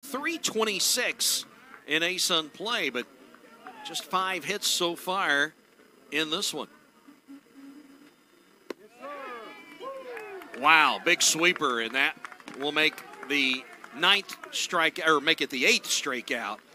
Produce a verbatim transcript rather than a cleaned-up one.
three twenty-six in A S U N play, but just five hits so far in this one. Wow, big sweeper, and that will make the ninth strike, or make it the eighth strikeout